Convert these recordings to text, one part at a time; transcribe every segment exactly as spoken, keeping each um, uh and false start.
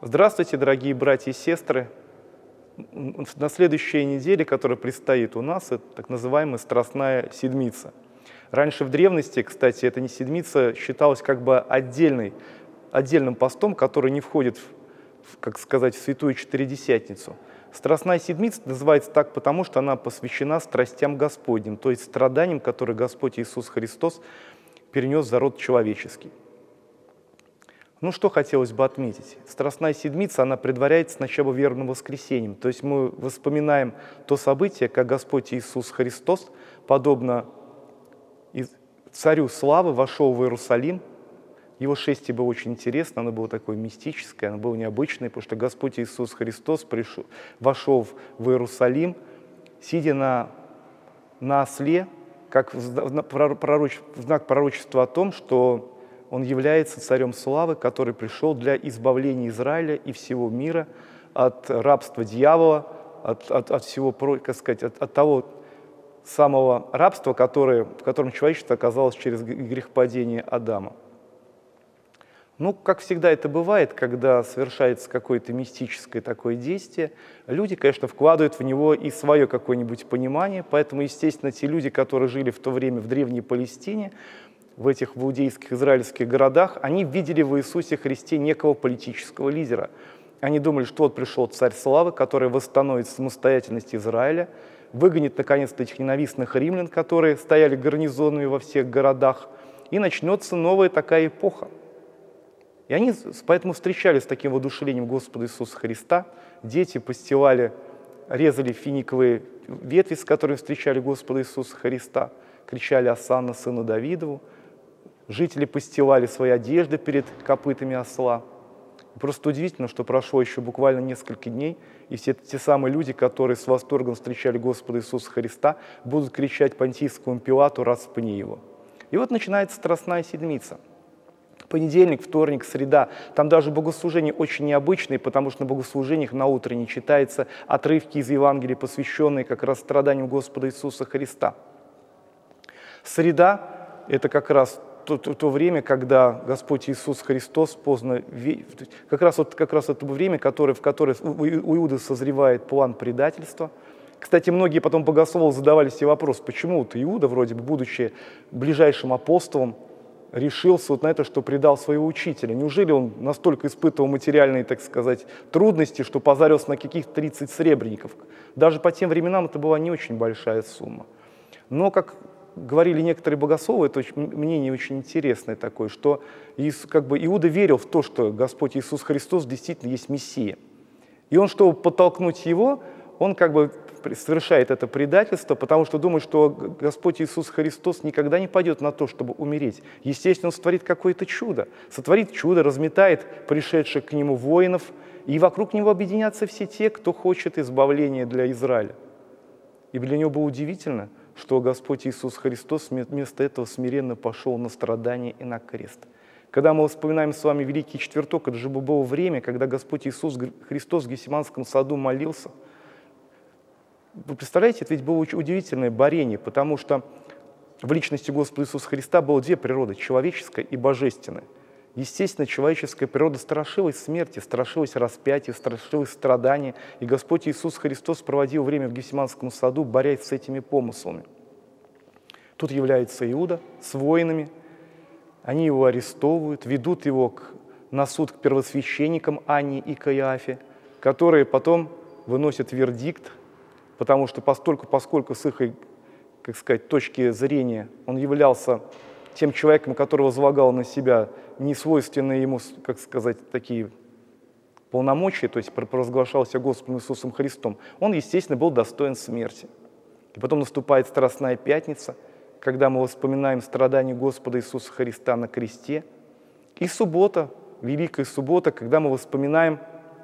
Здравствуйте, дорогие братья и сестры. На следующей неделе, которая предстоит у нас, это так называемая Страстная Седмица. Раньше в древности, кстати, эта седмица считалась как бы отдельной, отдельным постом, который не входит, в, как сказать, в Святую Четыредесятницу. Страстная Седмица называется так, потому что она посвящена страстям Господним, то есть страданиям, которые Господь Иисус Христос перенес за род человеческий. Ну, что хотелось бы отметить. Страстная Седмица, она предваряется сначала вербным воскресением. То есть мы вспоминаем то событие, как Господь Иисус Христос, подобно царю славы, вошел в Иерусалим. Его шествие было очень интересно, оно было такое мистическое, оно было необычное, потому что Господь Иисус Христос пришел, вошел в Иерусалим, сидя на, на осле, как в знак пророчества о том, что Он является царем славы, который пришел для избавления Израиля и всего мира от рабства дьявола, от, от, от всего, как сказать, от, от того самого рабства, которое, в котором человечество оказалось через грехопадение Адама. Ну, как всегда это бывает, когда совершается какое-то мистическое такое действие, люди, конечно, вкладывают в него и свое какое-нибудь понимание, поэтому, естественно, те люди, которые жили в то время в Древней Палестине, в этих в иудейских израильских городах, они видели в Иисусе Христе некого политического лидера. Они думали, что вот пришел царь славы, который восстановит самостоятельность Израиля, выгонит наконец-то этих ненавистных римлян, которые стояли гарнизонами во всех городах, и начнется новая такая эпоха. И они поэтому встречались с таким воодушевлением Господа Иисуса Христа. Дети постилали, резали финиковые ветви, с которыми встречали Господа Иисуса Христа, кричали «Осанна сыну Давидову». Жители постилали свои одежды перед копытами осла. Просто удивительно, что прошло еще буквально несколько дней, и все те самые люди, которые с восторгом встречали Господа Иисуса Христа, будут кричать Понтийскому Пилату «Распни его». И вот начинается Страстная Седмица. Понедельник, вторник, среда. Там даже богослужения очень необычные, потому что на богослужениях на утро не читаются отрывки из Евангелия, посвященные как раз страданиям Господа Иисуса Христа. Среда – это как раз То, то, то время, когда Господь Иисус Христос поздно, как раз, вот, как раз это время, которое, в которое у Иуды созревает план предательства. Кстати, многие потом богословы задавали себе вопрос, почему вот Иуда, вроде бы, будучи ближайшим апостолом, решился вот на это, что предал своего учителя. Неужели он настолько испытывал материальные, так сказать, трудности, что позарился на каких-то тридцать сребреников? Даже по тем временам это была не очень большая сумма. Но, как говорили некоторые богословы, это очень, мнение очень интересное такое, что как бы Иуда верил в то, что Господь Иисус Христос действительно есть Мессия. И он, чтобы подтолкнуть его, он как бы совершает это предательство, потому что думает, что Господь Иисус Христос никогда не пойдет на то, чтобы умереть. Естественно, он сотворит какое-то чудо. Сотворит чудо, разметает пришедших к нему воинов, и вокруг него объединятся все те, кто хочет избавления для Израиля. И для него было удивительно, что Господь Иисус Христос вместо этого смиренно пошел на страдания и на крест. Когда мы вспоминаем с вами Великий Четверток, это же было время, когда Господь Иисус Христос в Гефсиманском саду молился. Вы представляете, это ведь было очень удивительное борение, потому что в личности Господа Иисуса Христа было две природы, человеческая и божественная. Естественно, человеческая природа страшилась смерти, страшилась распятия, страшилась страдания. И Господь Иисус Христос проводил время в Гефсиманском саду, борясь с этими помыслами. Тут является Иуда с воинами. Они его арестовывают, ведут его к, на суд к первосвященникам Анне и Каиафе, которые потом выносят вердикт, потому что постольку, поскольку с их, как сказать, точки зрения он являлся тем человеком, который возлагал на себя несвойственные ему, как сказать, такие полномочия, то есть провозглашался Господом Иисусом Христом, он, естественно, был достоин смерти. И потом наступает Страстная Пятница, когда мы вспоминаем страдания Господа Иисуса Христа на кресте, и суббота, Великая Суббота, когда мы вспоминаем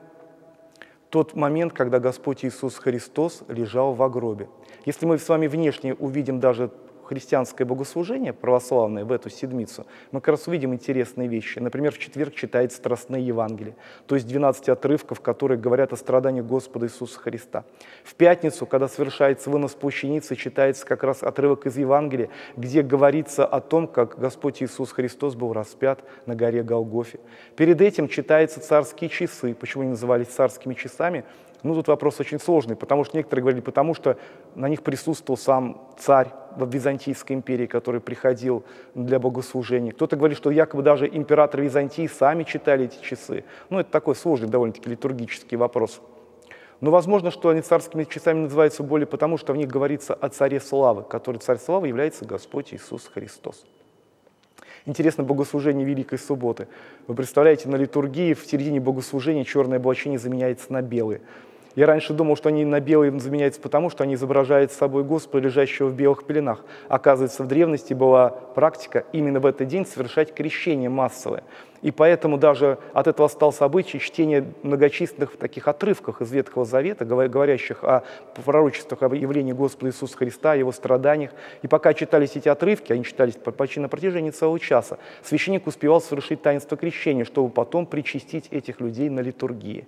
тот момент, когда Господь Иисус Христос лежал в гробе. Если мы с вами внешне увидим даже христианское богослужение православное в эту седмицу, мы как раз увидим интересные вещи. Например, в четверг читается Страстные Евангелия, то есть двенадцать отрывков, которые говорят о страданиях Господа Иисуса Христа. В пятницу, когда совершается вынос плащаницы, читается как раз отрывок из Евангелия, где говорится о том, как Господь Иисус Христос был распят на горе Голгофе. Перед этим читаются царские часы. Почему они назывались царскими часами? Ну, тут вопрос очень сложный, потому что некоторые говорили, потому что на них присутствовал сам царь в Византийской империи, который приходил для богослужения. Кто-то говорит, что якобы даже императоры Византии сами читали эти часы. Ну, это такой сложный довольно-таки литургический вопрос. Но возможно, что они царскими часами называются более потому, что в них говорится о царе славы, который царь славы является Господь Иисус Христос. Интересно богослужение Великой Субботы. Вы представляете, на литургии в середине богослужения черное облачение заменяется на белое. Я раньше думал, что они на белые заменяются потому, что они изображают собой Господа, лежащего в белых пеленах. Оказывается, в древности была практика именно в этот день совершать крещение массовое. И поэтому даже от этого остался обычай чтения многочисленных таких отрывков из Ветхого Завета, говорящих о пророчествах, об явлении Господа Иисуса Христа, о Его страданиях. И пока читались эти отрывки, они читались почти на протяжении целого часа, священник успевал совершить таинство крещения, чтобы потом причастить этих людей на литургии.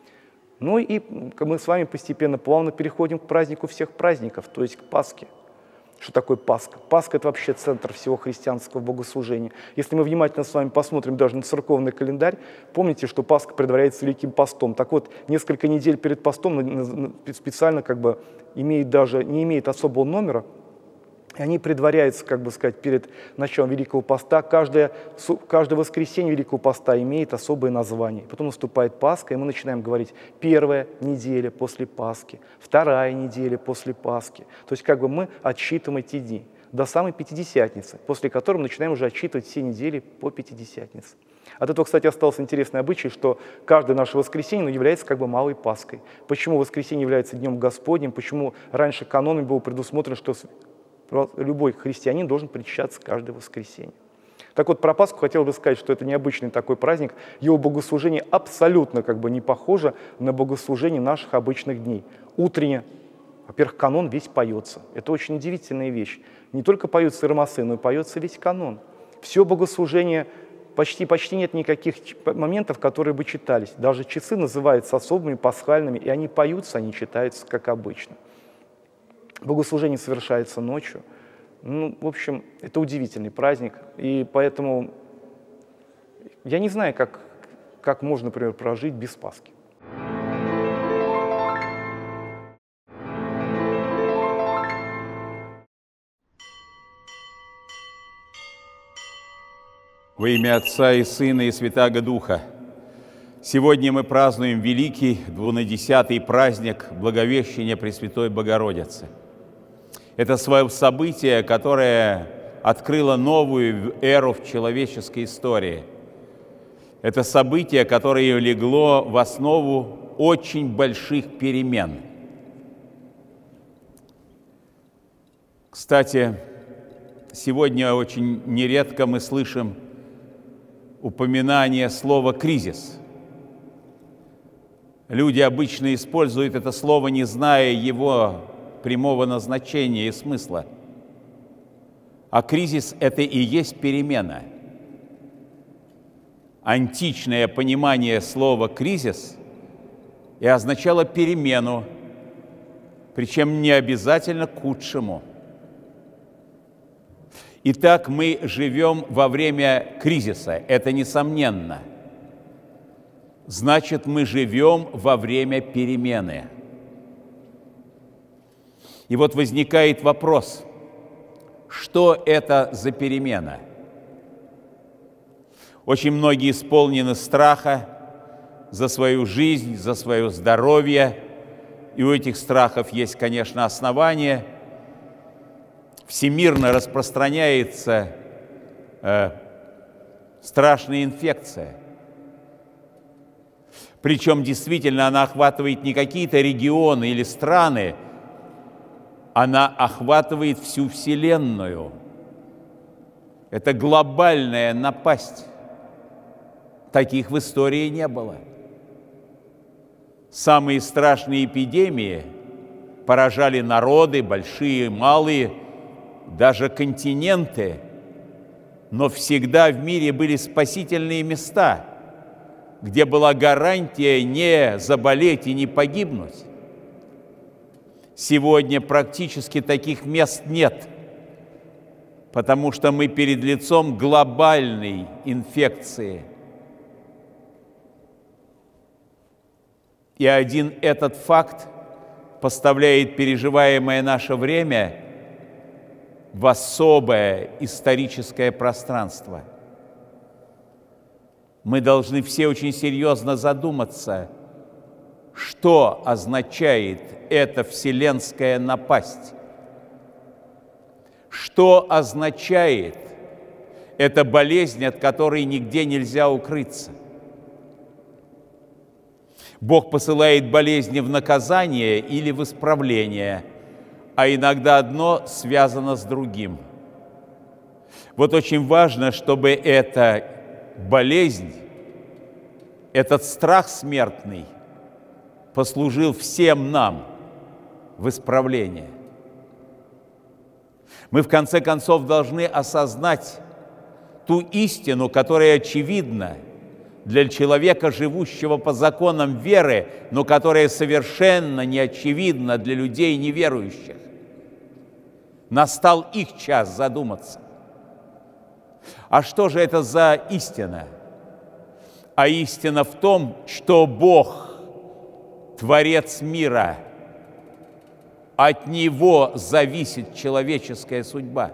Ну и мы с вами постепенно, плавно переходим к празднику всех праздников, то есть к Пасхе. Что такое Пасха? Пасха – это вообще центр всего христианского богослужения. Если мы внимательно с вами посмотрим даже на церковный календарь, помните, что Пасха предваряется Великим постом. Так вот, несколько недель перед постом специально как бы имеет даже, не имеет особого номера, и они предваряются, как бы сказать, перед началом Великого поста. Каждое, каждое воскресенье Великого поста имеет особое название. Потом наступает Пасха, и мы начинаем говорить первая неделя после Пасхи, вторая неделя после Пасхи. То есть как бы мы отсчитываем эти дни до самой Пятидесятницы, после которой мы начинаем уже отсчитывать все недели по Пятидесятнице. От этого, кстати, остался интересный обычай, что каждое наше воскресенье ну, является как бы малой Пасхой. Почему воскресенье является Днем Господним, почему раньше каноном было предусмотрено, что любой христианин должен причащаться каждое воскресенье. Так вот, про Пасху хотел бы сказать, что это необычный такой праздник. Его богослужение абсолютно как бы не похоже на богослужение наших обычных дней. Утренне, во-первых, канон весь поется. Это очень удивительная вещь. Не только поются иеромосы, но и поется весь канон. Все богослужение, почти, почти нет никаких моментов, которые бы читались. Даже часы называются особыми, пасхальными, и они поются, они читаются как обычно. Богослужение совершается ночью. Ну, в общем, это удивительный праздник, и поэтому я не знаю, как, как можно, например, прожить без Пасхи. Во имя Отца и Сына и Святаго Духа, сегодня мы празднуем великий двунадесятый праздник Благовещения Пресвятой Богородицы. Это событие, которое открыло новую эру в человеческой истории. Это событие, которое легло в основу очень больших перемен. Кстати, сегодня очень нередко мы слышим упоминание слова «кризис». Люди обычно используют это слово, не зная его прямого назначения и смысла. А кризис – это и есть перемена. Античное понимание слова «кризис» и означало перемену, причем не обязательно к худшему. Итак, мы живем во время кризиса, это несомненно. Значит, мы живем во время перемены. И вот возникает вопрос, что это за перемена? Очень многие исполнены страха за свою жизнь, за свое здоровье, и у этих страхов есть, конечно, основания. Всемирно распространяется э, страшная инфекция. Причем действительно она охватывает не какие-то регионы или страны, она охватывает всю Вселенную. Это глобальная напасть. Таких в истории не было. Самые страшные эпидемии поражали народы, большие и малые, даже континенты, но всегда в мире были спасительные места, где была гарантия не заболеть и не погибнуть. Сегодня практически таких мест нет, потому что мы перед лицом глобальной инфекции. И один этот факт поставляет переживаемое наше время в особое историческое пространство. Мы должны все очень серьезно задуматься, что означает эта вселенская напасть, что означает эта болезнь, от которой нигде нельзя укрыться. Бог посылает болезни в наказание или в исправление, а иногда одно связано с другим. Вот очень важно, чтобы эта болезнь, этот страх смертный послужил всем нам в исправление. Мы, в конце концов, должны осознать ту истину, которая очевидна для человека, живущего по законам веры, но которая совершенно не очевидна для людей неверующих. Настал их час задуматься. А что же это за истина? А истина в том, что Бог, Творец мира, от Него зависит человеческая судьба.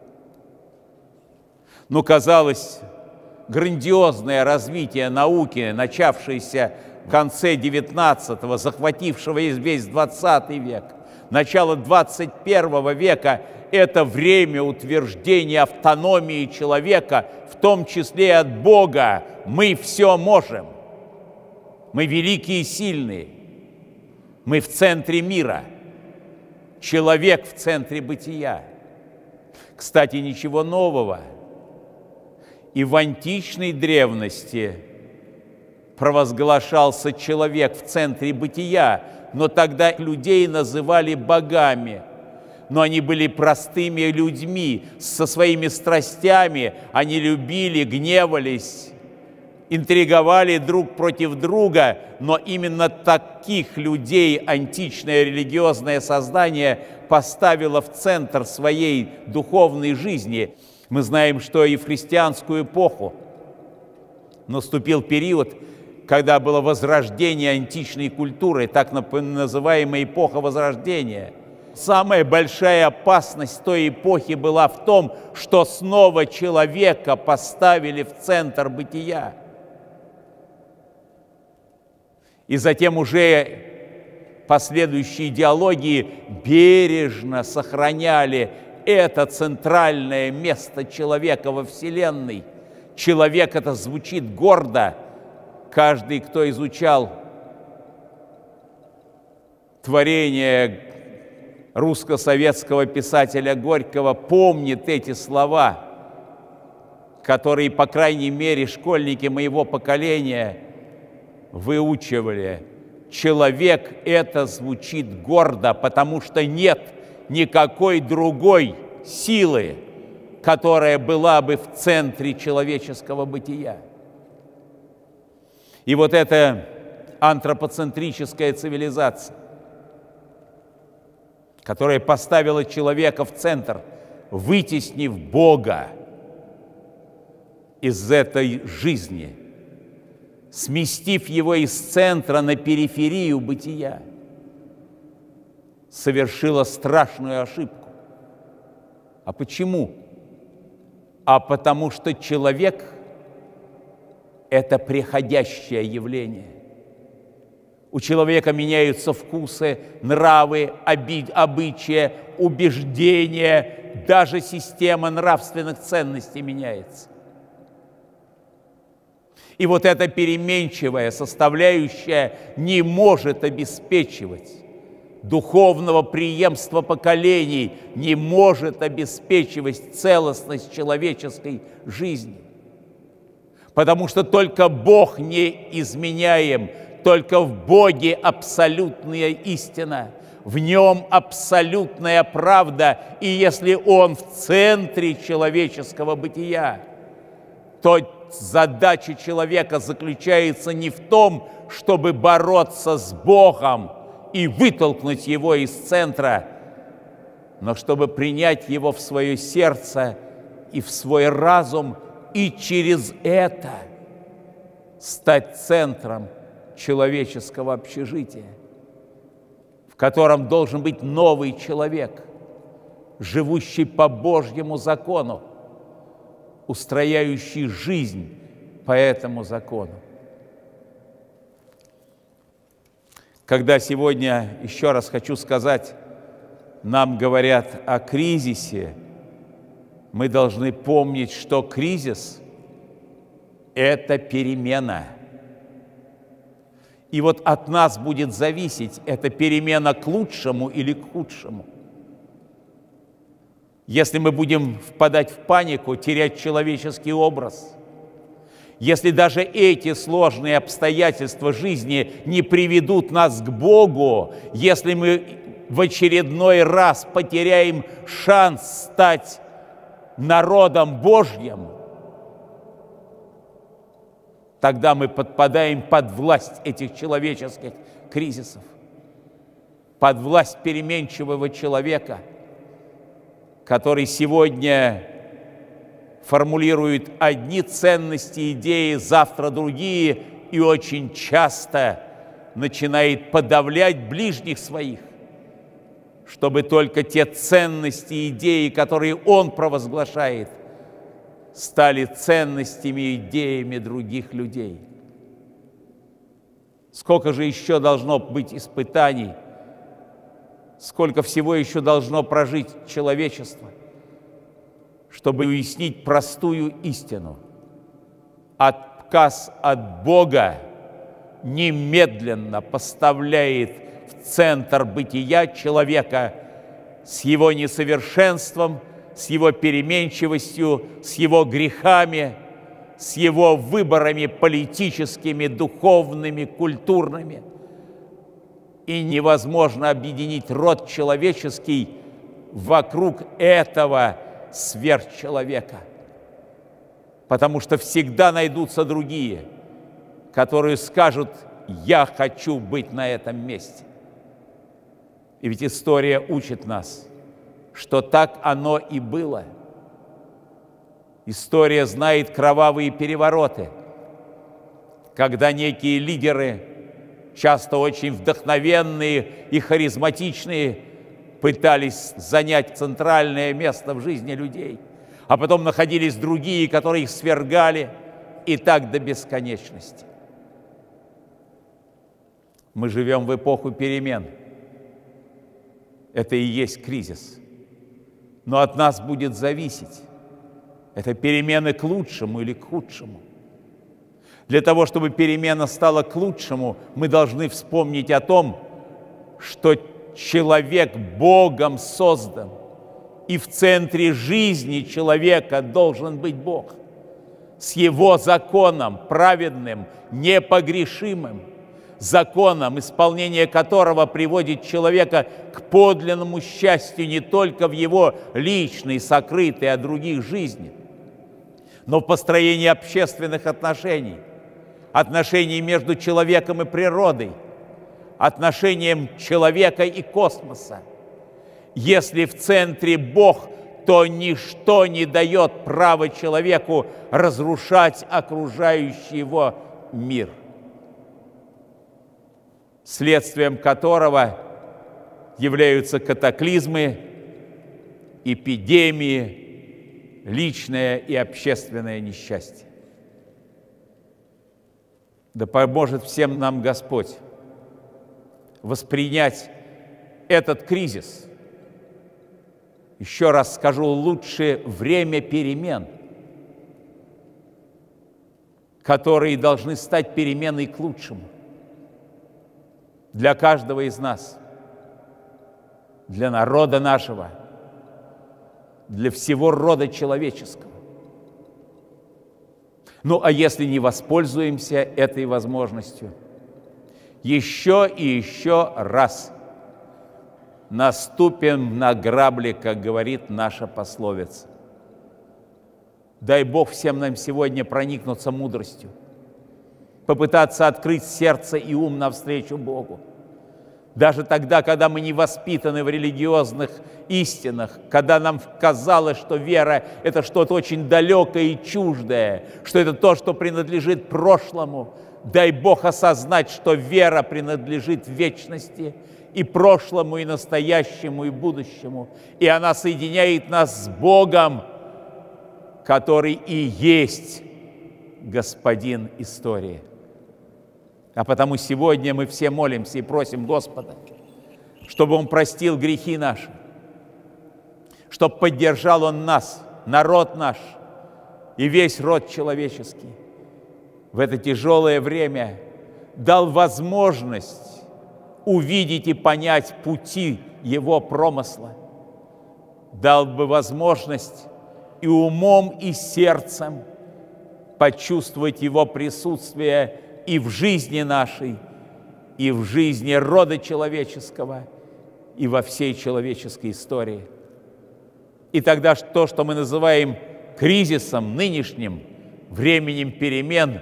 Но, казалось, грандиозное развитие науки, начавшееся в конце девятнадцатого, захватившего весь двадцатый век, начало двадцать первого века – это время утверждения автономии человека, в том числе и от Бога. Мы все можем. Мы великие и сильные. Мы в центре мира. Человек в центре бытия. Кстати, ничего нового. И в античной древности провозглашался человек в центре бытия, но тогда людей называли богами. Но они были простыми людьми, со своими страстями, они любили, гневались, интриговали друг против друга, но именно таких людей античное религиозное создание поставило в центр своей духовной жизни. Мы знаем, что и в христианскую эпоху наступил период, когда было возрождение античной культуры, так называемая эпоха Возрождения. Самая большая опасность той эпохи была в том, что снова человека поставили в центр бытия. И затем уже последующие идеологии бережно сохраняли это центральное место человека во Вселенной. Человек — это звучит гордо. Каждый, кто изучал творение русско-советского писателя Горького, помнит эти слова, которые, по крайней мере, школьники моего поколения выучивали. Человек — это звучит гордо, потому что нет никакой другой силы, которая была бы в центре человеческого бытия. И вот эта антропоцентрическая цивилизация, которая поставила человека в центр, вытеснив Бога из этой жизни, сместив его из центра на периферию бытия, совершила страшную ошибку. А почему? А потому что человек – это приходящее явление. У человека меняются вкусы, нравы, обычаи, убеждения, даже система нравственных ценностей меняется. И вот эта переменчивая составляющая не может обеспечивать духовного преемства поколений, не может обеспечивать целостность человеческой жизни. Потому что только Бог не изменяем, только в Боге абсолютная истина. в нем абсолютная правда, и если он в центре человеческого бытия, то задача человека заключается не в том, чтобы бороться с Богом и вытолкнуть его из центра, но чтобы принять его в свое сердце и в свой разум, и через это стать центром человеческого общежития, в котором должен быть новый человек, живущий по Божьему закону, устрояющий жизнь по этому закону. Когда сегодня, еще раз хочу сказать, нам говорят о кризисе, мы должны помнить, что кризис – это перемена. И вот от нас будет зависеть, эта перемена к лучшему или к худшему. Если мы будем впадать в панику, терять человеческий образ, если даже эти сложные обстоятельства жизни не приведут нас к Богу, если мы в очередной раз потеряем шанс стать народом Божьим, тогда мы подпадаем под власть этих человеческих кризисов, под власть переменчивого человека, который сегодня формулирует одни ценности, идеи, завтра другие, и очень часто начинает подавлять ближних своих, чтобы только те ценности, идеи, которые он провозглашает, стали ценностями и идеями других людей. Сколько же еще должно быть испытаний, сколько всего еще должно прожить человечество, чтобы уяснить простую истину. Отказ от Бога немедленно поставляет в центр бытия человека с его несовершенством, с его переменчивостью, с его грехами, с его выборами политическими, духовными, культурными. И невозможно объединить род человеческий вокруг этого сверхчеловека, потому что всегда найдутся другие, которые скажут: «Я хочу быть на этом месте». И ведь история учит нас, что так оно и было. История знает кровавые перевороты, когда некие лидеры, часто очень вдохновенные и харизматичные, пытались занять центральное место в жизни людей, а потом находились другие, которые их свергали, и так до бесконечности. Мы живем в эпоху перемен. Это и есть кризис. Но от нас будет зависеть, это перемены к лучшему или к худшему. Для того, чтобы перемена стала к лучшему, мы должны вспомнить о том, что человек Богом создан, и в центре жизни человека должен быть Бог с его законом, праведным, непогрешимым, законом, исполнение которого приводит человека к подлинному счастью не только в его личной, сокрытой от других жизни, но в построении общественных отношений, отношений между человеком и природой, отношением человека и космоса. Если в центре Бог, то ничто не дает права человеку разрушать окружающий его мир, следствием которого являются катаклизмы, эпидемии, личное и общественное несчастье. Да поможет всем нам Господь воспринять этот кризис. Еще раз скажу, лучше время перемен, которые должны стать переменой к лучшему для каждого из нас, для народа нашего, для всего рода человеческого. Ну, а если не воспользуемся этой возможностью, еще и еще раз наступим на грабли, как говорит наша пословица. Дай Бог всем нам сегодня проникнуться мудростью, попытаться открыть сердце и ум навстречу Богу. Даже тогда, когда мы не воспитаны в религиозных истинах, когда нам казалось, что вера – это что-то очень далекое и чуждое, что это то, что принадлежит прошлому, дай Бог осознать, что вера принадлежит вечности, и прошлому, и настоящему, и будущему. И она соединяет нас с Богом, который и есть Господин истории. А потому сегодня мы все молимся и просим Господа, чтобы Он простил грехи наши, чтобы поддержал Он нас, народ наш и весь род человеческий. В это тяжелое время дал возможность увидеть и понять пути Его промысла, дал бы возможность и умом, и сердцем почувствовать Его присутствие и в жизни нашей, и в жизни рода человеческого, и во всей человеческой истории. И тогда то, что мы называем кризисом нынешним, временем перемен,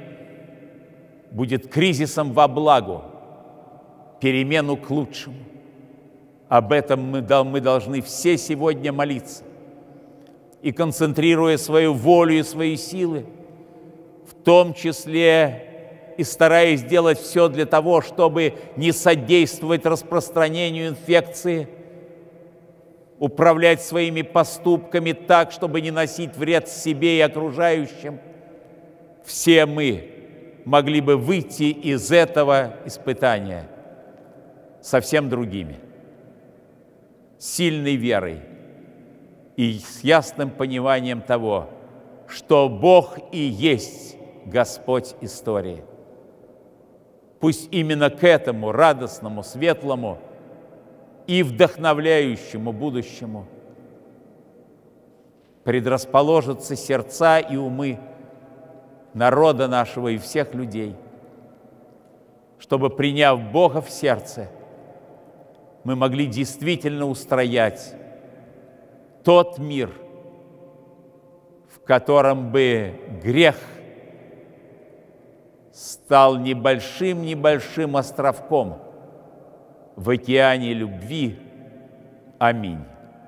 будет кризисом во благо, перемену к лучшему. Об этом мы, мы должны все сегодня молиться. И концентрируя свою волю и свои силы, в том числе и стараясь сделать все для того, чтобы не содействовать распространению инфекции, управлять своими поступками так, чтобы не носить вред себе и окружающим, все мы могли бы выйти из этого испытания совсем другими, сильной верой и с ясным пониманием того, что Бог и есть Господь истории. Пусть именно к этому радостному, светлому и вдохновляющему будущему предрасположатся сердца и умы народа нашего и всех людей, чтобы, приняв Бога в сердце, мы могли действительно устроять тот мир, в котором бы грех стал небольшим-небольшим островком в океане любви. Аминь.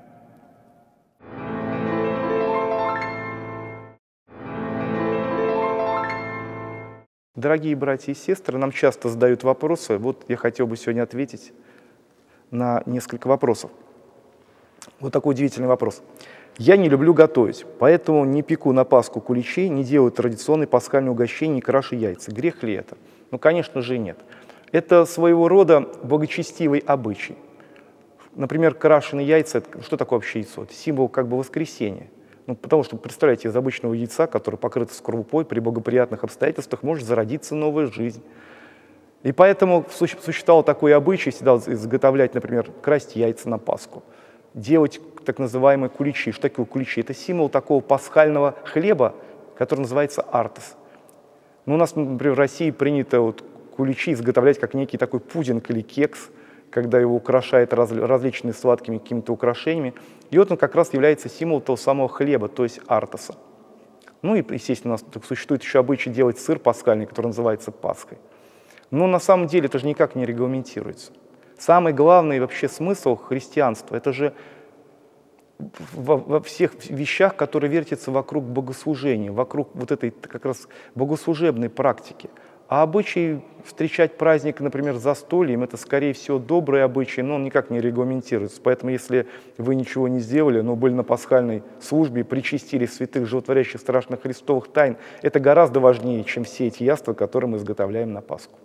Дорогие братья и сестры, нам часто задают вопросы. Вот я хотел бы сегодня ответить на несколько вопросов. Вот такой удивительный вопрос. Я не люблю готовить, поэтому не пеку на Пасху куличей, не делаю традиционные пасхальные угощения, не крашу яйца. Грех ли это? Ну, конечно же, нет. Это своего рода благочестивый обычай. Например, крашеные яйца, это, что такое вообще яйцо? Это символ как бы воскресения. Ну, потому что, представляете, из обычного яйца, которое покрыто скорлупой, при благоприятных обстоятельствах может зародиться новая жизнь. И поэтому существовал такой обычай всегда изготовлять, например, красть яйца на Пасху, делать так называемые куличи. Что такое куличи? Это символ такого пасхального хлеба, который называется артес. Ну, у нас, например, в России принято вот куличи изготовлять как некий такой пудинг или кекс, когда его украшают раз, различными сладкими какими-то украшениями. И вот он как раз является символом того самого хлеба, то есть артеса. Ну и, естественно, у нас существует еще обычай делать сыр пасхальный, который называется Пасхой. Но на самом деле это же никак не регламентируется. Самый главный вообще смысл христианства – это же во, во всех вещах, которые вертятся вокруг богослужения, вокруг вот этой как раз богослужебной практики. А обычай встречать праздник, например, застольем, это, скорее всего, добрый обычай, но он никак не регламентируется. Поэтому, если вы ничего не сделали, но были на пасхальной службе, причастили святых, животворящих страшных христовых тайн, это гораздо важнее, чем все эти яства, которые мы изготовляем на Пасху.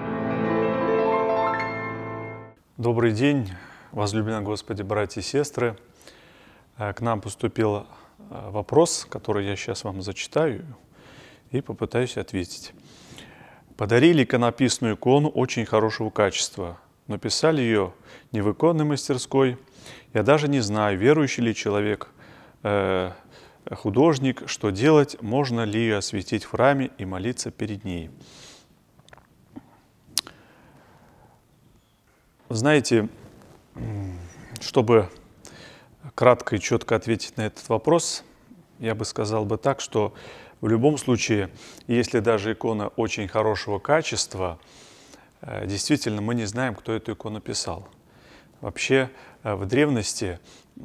Добрый день, возлюбленные Господи, братья и сестры. К нам поступил вопрос, который я сейчас вам зачитаю и попытаюсь ответить. Подарили иконописную икону очень хорошего качества, но писали ее не в иконной мастерской. Я даже не знаю, верующий ли человек, э, художник, что делать, можно ли ее осветить в храме и молиться перед ней. Знаете, Чтобы кратко и четко ответить на этот вопрос, я бы сказал бы так, что в любом случае, если даже икона очень хорошего качества, действительно мы не знаем, кто эту икону писал. Вообще в древности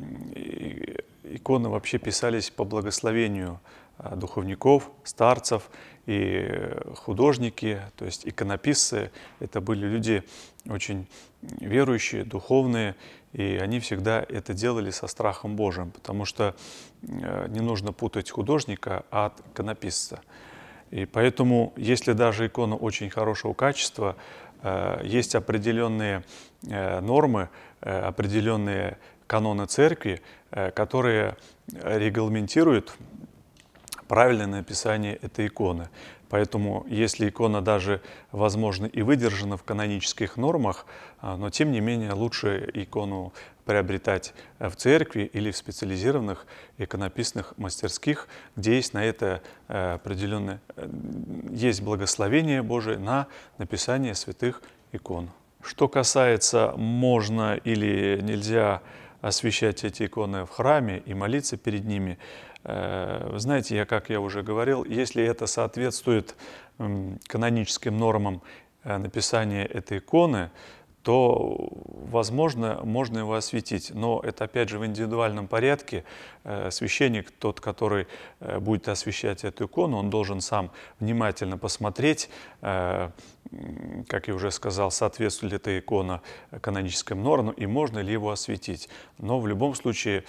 иконы вообще писались по благословению духовников, старцев, и художники, то есть иконописцы. Это были люди очень верующие, духовные, и они всегда это делали со страхом Божиим, потому что не нужно путать художника от иконописца. И поэтому, если даже икона очень хорошего качества, есть определенные нормы, определенные каноны церкви, которые регламентируют правильное написание этой иконы. Поэтому, если икона даже, возможно, и выдержана в канонических нормах, но тем не менее лучше икону приобретать в церкви или в специализированных иконописных мастерских, где есть на это определенное, есть благословение Божие на написание святых икон. Что касается, можно или нельзя освящать эти иконы в храме и молиться перед ними, вы знаете, я, как я уже говорил, если это соответствует каноническим нормам написания этой иконы, то, возможно, можно его осветить. Но это, опять же, в индивидуальном порядке. Священник, тот, который будет освящать эту икону, он должен сам внимательно посмотреть, как я уже сказал, соответствует ли эта икона каноническим нормам и можно ли его осветить. Но в любом случае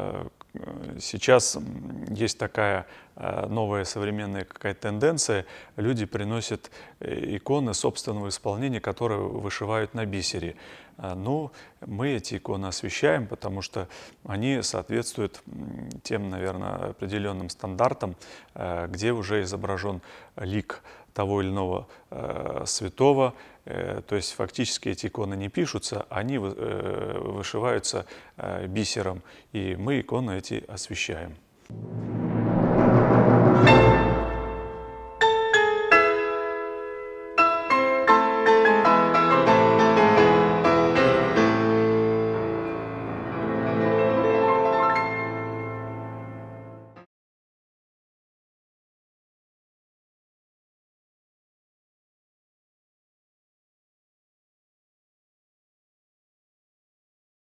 сейчас есть такая новая современная какая-то тенденция. Люди приносят иконы собственного исполнения, которые вышивают на бисере. Ну, мы эти иконы освящаем, потому что они соответствуют тем, наверное, определенным стандартам, где уже изображен лик того или иного э, святого. Э, то есть фактически эти иконы не пишутся, они э, вышиваются э, бисером, и мы иконы эти освящаем.